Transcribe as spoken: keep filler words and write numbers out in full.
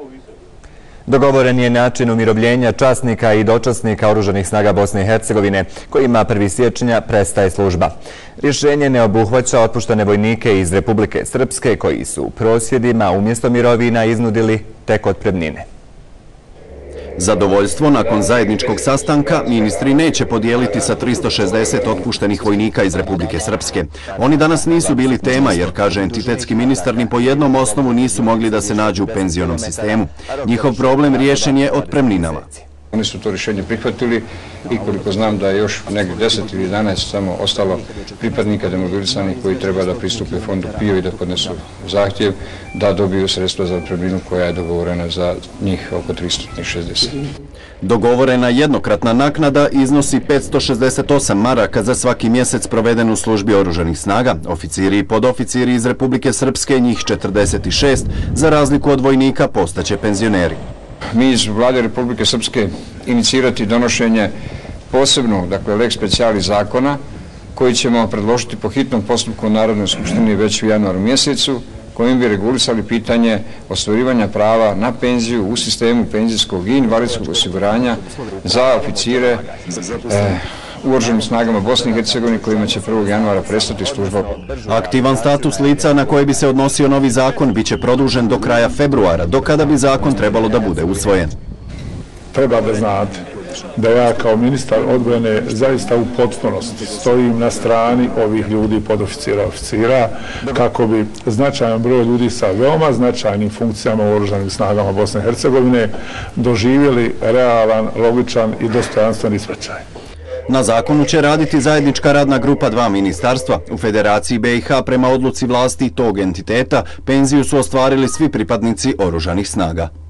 Dogovoren je način umirovljenja časnika i dočasnika Oružanih snaga Bosne i Hercegovine, kojima prvog siječnja prestaje služba. Rješenje ne obuhvaća otpuštene vojnike iz Republike Srpske koji su u prosvjedima umjesto mirovina iznudili tek otpremnine. Zadovoljstvo nakon zajedničkog sastanka ministri neće podijeliti sa tristo šezdeset otpuštenih vojnika iz Republike Srpske. Oni danas nisu bili tema jer, kaže entitetski ministar, ni po jednom osnovu nisu mogli da se nađu u penzionom sistemu. Njihov problem riješen je otpremninama. Oni su to rješenje prihvatili i koliko znam da je još negdje deset ili jedanaest samo ostalo pripadnika demobilisanih koji treba da pristupe fondu P I O i da podnesu zahtjev da dobiju sredstva za otpremninu koja je dogovorena za njih oko tristo šezdeset. Dogovorena jednokratna naknada iznosi petsto šezdeset osam maraka za svaki mjesec proveden u službi Oružanih snaga. Oficiri i podoficiri iz Republike Srpske, njih četrdeset šest, za razliku od vojnika, postaće penzioneri. Mi iz Vlade Republike Srpske inicirati donošenje posebnog, dakle, lex specialis zakona koji ćemo predložiti po hitnom postupku u Narodnoj skupštini već u januaru mjesecu, kojim bi regulisali pitanje ostvarivanja prava na penziju u sistemu penzijskog i invalidskog osiguranja za oficire eh, u Oružanim snagama Bosne i Hercegovine kojima će prvog januara prestati služba. Aktivan status lica na koje bi se odnosio novi zakon biće produžen do kraja februara, do kada bi zakon trebalo da bude usvojen. Treba da znate da ja kao ministar odbrane zaista u potpunosti stojim na strani ovih ljudi, podoficira, oficira, kako bi značajan broj ljudi sa veoma značajnim funkcijama u Oružanim snagama Bosne i Hercegovine doživjeli realan, logičan i dostojanstven ispraćaj. Na zakonu će raditi zajednička radna grupa dva ministarstva. U Federaciji B i H prema odluci vlasti tog entiteta penziju su ostvarili svi pripadnici Oružanih snaga.